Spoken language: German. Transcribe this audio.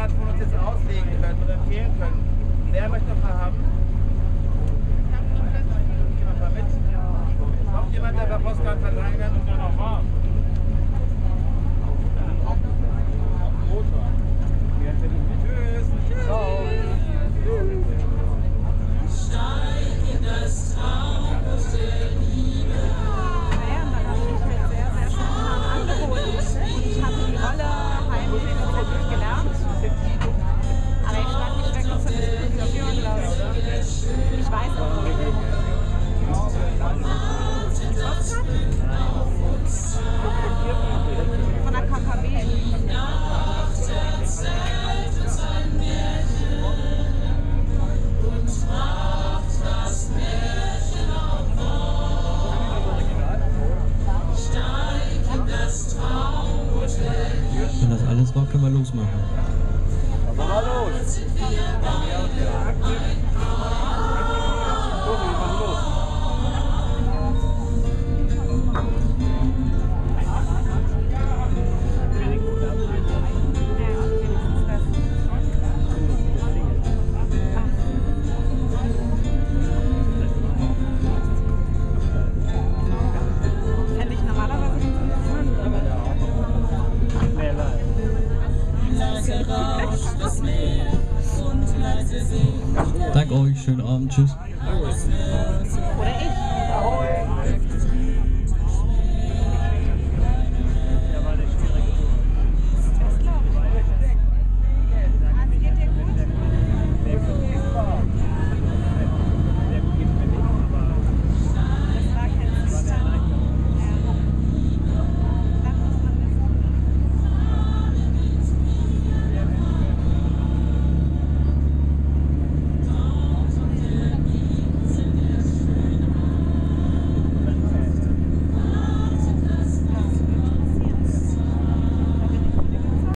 Postkarte von uns jetzt auslegen können oder empfehlen können. Wer möchte noch mal haben? Jemand mal mit? Noch jemand, der bei Postkarten verteilen kann? Tschüss. Ciao. Steig in das Traumhaus der Liebe. Naja, und dann habe ich halt sehr, sehr spontan angeboten. Und ich hatte die Rolle heimlich tatsächlich gelernt. Aber ich stand nicht wirklich zur Disposition, glaube ich. Ich weiß auch nicht. Von der KKW. Wenn das alles war, können wir losmachen. Aber mal los. Fände ich normalerweise ganz interessant, aber Leise rauscht das Meer und leise singt. Danke euch, schönen Abend, tschüss.